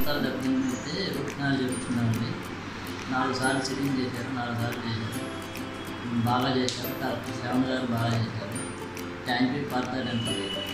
దంతాలు దెబ్బతింటే root canal చేయించుకున్నామండి. 4 సార్లు సిట్టింగ్ చేశారు, 4 సార్లు చేశారు, బాగా చేశారు. డాక్టర్ శ్రావణ్ గారు బాగా చేశారు. Thank you Partha dental.